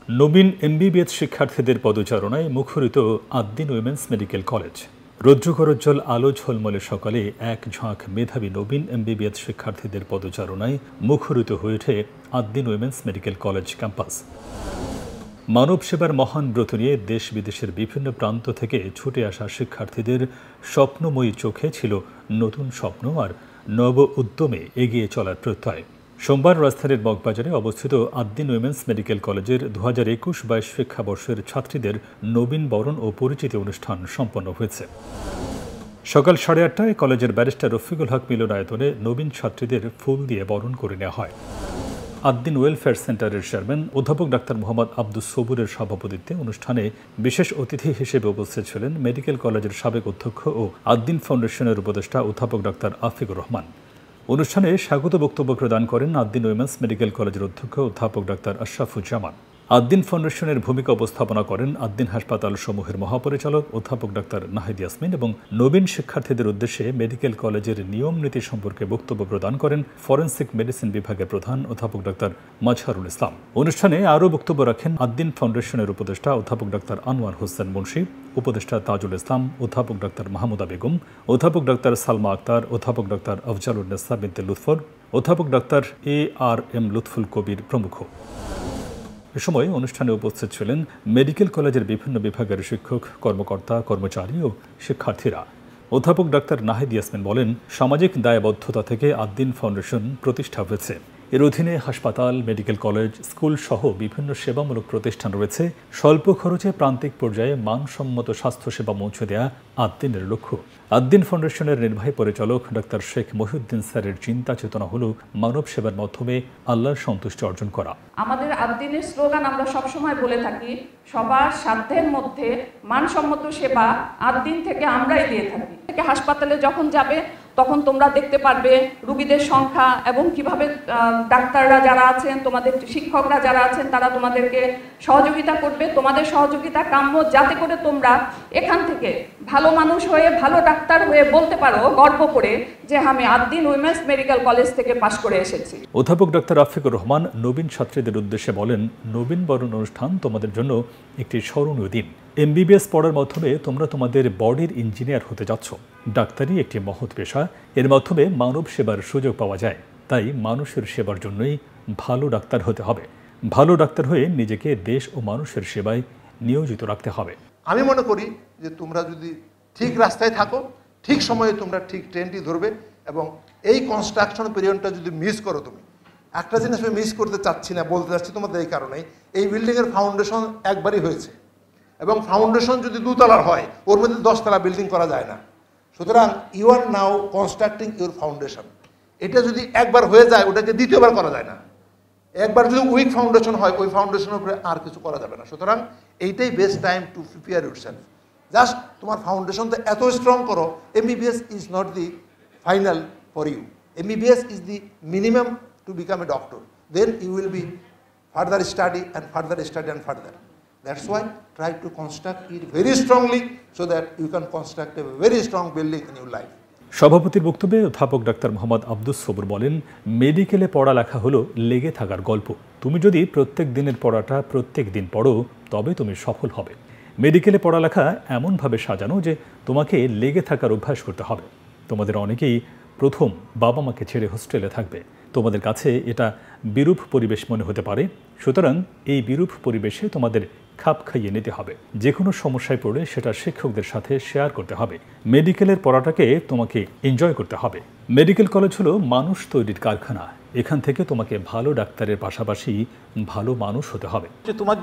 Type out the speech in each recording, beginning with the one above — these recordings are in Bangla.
নবীন এমবিবিএস শিক্ষার্থীদের পদচারণায় মুখরিত আদ্দিন উইমেন্স মেডিকেল কলেজ। রৌদ্রকরোজ্জ্বল আলো ঝলমলে সকালে এক ঝাঁক মেধাবী নবীন এমবিবিএস শিক্ষার্থীদের পদচারণায় মুখরিত হয়ে ওঠে Ad-din women's medical college campus. মানব সেবার মহান ব্রত নিয়ে দেশ বিদেশের বিভিন্ন প্রান্ত থেকে ছুটে আসা শিক্ষার্থীদের স্বপ্নময়ী চোখে ছিল নতুন স্বপ্ন আর নব উদ্যমে এগিয়ে চলার প্রত্যয়। সোমবার রাজধানীর মগবাজারে অবস্থিত আদ্দিন উইমেন্স মেডিকেল কলেজের 2021-22 শিক্ষাবর্ষের ছাত্রীদের নবীন বরণ ও পরিচিতি অনুষ্ঠান সম্পন্ন হয়েছে। সকাল 8:30টায় কলেজের ব্যারিস্টার রফিকুল হক মিলনায়তনে নবীন ছাত্রীদের ফুল দিয়ে বরণ করে নেওয়া হয়। আদ্দিন ওয়েলফেয়ার সেন্টারের চেয়ারম্যান অধ্যাপক ডাক্তার মোহাম্মদ আব্দুস সবুরের সভাপতিত্বে অনুষ্ঠানে বিশেষ অতিথি হিসেবে উপস্থিত ছিলেন মেডিকেল কলেজের সাবেক অধ্যক্ষ ও আদ্দিন ফাউন্ডেশনের উপদেষ্টা অধ্যাপক ডাক্তার আফিকুর রহমান। অনুষ্ঠানে স্বাগত বক্তব্য প্রদান করেন আদ্দিন উইমেন্স মেডিকেল কলেজের অধ্যক্ষ অধ্যাপক ডাক্তার আশরাফুজ্জামান। আদ্দিন ফাউন্ডেশনের ভূমিকা উপস্থাপনা করেন আদ্দিন হাসপাতাল সমূহের মহাপরিচালক অধ্যাপক ডাক্তার নাহিদ ইয়াসমিন এবং নবীন শিক্ষার্থীদের উদ্দেশ্যে মেডিকেল কলেজের নিয়ম নীতি সম্পর্কে বক্তব্য প্রদান করেন ফরেনসিক মেডিসিন বিভাগের প্রধান অধ্যাপক ডাক্তার মাজহারুল ইসলাম। অনুষ্ঠানে আরও বক্তব্য রাখেন আদ্দিন ফাউন্ডেশনের উপদেষ্টা অধ্যাপক ডাক্তার আনোয়ার হোসেন মুন্সি, উপদেষ্টা তাজুল ইসলাম, অধ্যাপক ডাক্তার মাহমুদা বেগম, অধ্যাপক ডাক্তার সালমা আক্তার, অধ্যাপক ডাক্তার আফজালুন্নেসা বিনতে লুৎফর, অধ্যাপক ডাক্তার ARM লুৎফুল কবির প্রমুখ। এ সময় অনুষ্ঠানে উপস্থিত ছিলেন মেডিকেল কলেজের বিভিন্ন বিভাগের শিক্ষক, কর্মকর্তা, কর্মচারী ও শিক্ষার্থীরা। অধ্যাপক ডাক্তার নাহিদ ইয়াসমিন বলেন, সামাজিক দায়বদ্ধতা থেকে আদ্দিন ফাউন্ডেশন প্রতিষ্ঠা হয়েছে। এর অধীনে হাসপাতাল, মেডিকেল কলেজ, স্কুল সহ বিভিন্ন সেবামূলক প্রতিষ্ঠান রয়েছে। স্বল্প খরচে প্রান্তিক পর্যায়ে মানসম্মত স্বাস্থ্যসেবা পৌঁছে দেওয়া আদ্দিনের লক্ষ্য। আদ্দিন ফাউন্ডেশনের নির্বাহী পরিচালক ডাক্তার শেখ মহিউদ্দিন স্যারের চিন্তা চেতনা হল মানব সেবার মাধ্যমে আল্লাহর সন্তুষ্টি অর্জন করা। আমাদের আদ্দিনের স্লোগান আমরা সবসময় বলে থাকি, সবার সাধ্যের মধ্যে মানসম্মত সেবা আদ্দিন থেকে আমরাই দিয়ে থাকি। হাসপাতালে যখন যাবে তখন তোমরা দেখতে পারবে রোগীদের সংখ্যা এবং কিভাবে ডাক্তাররা যারা আছেন, তোমাদের শিক্ষকরা যারা আছেন, তারা তোমাদেরকে সহযোগিতা করবে। তোমাদের সহযোগিতা কাম্য, যাতে করে তোমরা এখান থেকে ভালো মানুষ হয়ে, ভালো ডাক্তার হয়ে বলতে পারো গর্ব করে যে আমি আদ্দিন উইমেন্স মেডিকেল কলেজ থেকে পাশ করে এসেছি। অধ্যাপক ডাক্তার আফিকুর রহমান নবীন ছাত্রীদের উদ্দেশ্যে বলেন, নবীন বরণ অনুষ্ঠান তোমাদের জন্য একটি স্মরণীয় দিন। এমবিবিএস পড়ার মাধ্যমে তোমরা তোমাদের বডির ইঞ্জিনিয়ার হতে যাচ্ছ। ডাক্তারি একটি মহৎ পেশা, এর মাধ্যমে মানব সেবার সুযোগ পাওয়া যায়। তাই মানুষের সেবার জন্যই ভালো ডাক্তার হতে হবে। ভালো ডাক্তার হয়ে নিজেকে দেশ ও মানুষের সেবায় নিয়োজিত রাখতে হবে। আমি মনে করি যে তোমরা যদি ঠিক রাস্তায় থাকো, ঠিক সময়ে তোমরা ঠিক ট্রেনটি ধরবে। এবং এই কনস্ট্রাকশন পিরিয়ডটা যদি মিস করো, তুমি একটা জিনিস আমি মিস করতে চাচ্ছি না, বলতে চাচ্ছি তোমাদের এই কারণেই, এই বিল্ডিংয়ের ফাউন্ডেশন একবারই হয়েছে এবং ফাউন্ডেশন যদি 2 তলার হয়, ওর মধ্যে 10 তলা বিল্ডিং করা যায় না। সুতরাং you are now constructing your foundation. এটা যদি একবার হয়ে যায়, ওটাকে দ্বিতীয়বার করা যায় না। একবার যদি উইক ফাউন্ডেশন হয়, ওই ফাউন্ডেশনের উপরে আর কিছু করা যাবে না। সুতরাং এইটাই best time to prepare yourself. Just তোমার ফাউন্ডেশন তো এত স্ট্রং করো। MBBS is not the final for you. MBBS is the minimum to become a doctor. Then you will be further study and further study and further. That's why try to construct it very strongly so that you can construct a very strong building in your life. সভাপতির বক্তব্যে অধ্যাপক ডাক্তার মোহাম্মদ আব্দুস সবুর বলেন, মেডিকেলে পড়ালেখা হলো লেগে থাকার গল্প। তুমি যদি প্রত্যেক দিনের পড়াটা প্রত্যেক দিন পড়ো, তবে তুমি সফল হবে। মেডিকেলে পড়ালেখা এমনভাবে সাজানো যে তোমাকে লেগে থাকার অভ্যাস করতে হবে। তোমাদের অনেকেই প্রথম বাবা মাকে ছেড়ে হোস্টেলে থাকবে। তোমাদের কাছে এটা বিরূপ পরিবেশ মনে হতে পারে। সুতরাং এই বিরূপ পরিবেশে তোমাদের খাপ খাইয়ে নিতে হবে। যে কোনো সমস্যায় পড়ে সেটা শিক্ষকদের সাথে শেয়ার করতে হবে। মেডিকেলের পড়াটাকে তোমাকে এনজয় করতে হবে। মেডিকেল কলেজ হলো মানুষ তৈরির কারখানা। এখান থেকে তোমাকে ভালো ডাক্তারের পাশাপাশি ভালো মানুষ হতে হবে। যে তোমার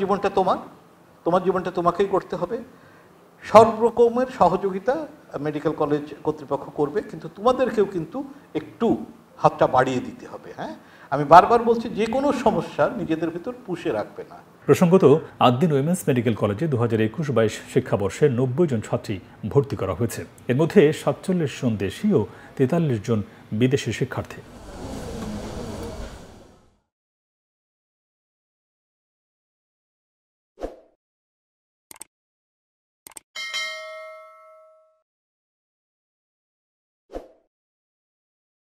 জীবনটা তোমাকেই করতে হবে। সব রকমের সহযোগিতা মেডিকেল কলেজ কর্তৃপক্ষ করবে, কিন্তু তোমাদেরকেও কিন্তু একটু হাতটা বাড়িয়ে দিতে হবে। হ্যাঁ, আমি বারবার বলছি, যে কোনো সমস্যা নিজেদের ভিতর পুষে রাখবে না। প্রসঙ্গত, আদ্দিন উইমেন্স মেডিকেল কলেজে 2021-22 শিক্ষাবর্ষে 90 জন ছাত্রী ভর্তি করা হয়েছে। এর মধ্যে 47 জন দেশি ও 43 জন বিদেশি শিক্ষার্থী।